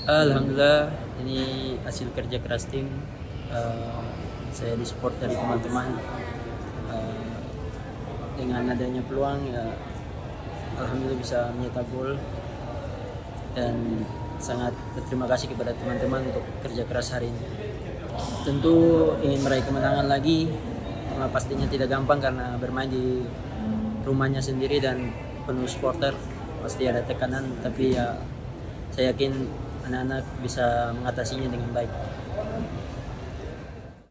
Alhamdulillah, ini hasil kerja keras tim. Eh, saya disupport dari teman-teman. Eh, dengan adanya peluang, ya alhamdulillah bisa mencetak gol, dan sangat berterima kasih kepada teman-teman untuk kerja keras hari ini. Tentu ingin meraih kemenangan lagi, pastinya tidak gampang karena bermain di rumahnya sendiri dan penuh supporter, pasti ada tekanan, tapi ya saya yakin anak-anak bisa mengatasinya dengan baik.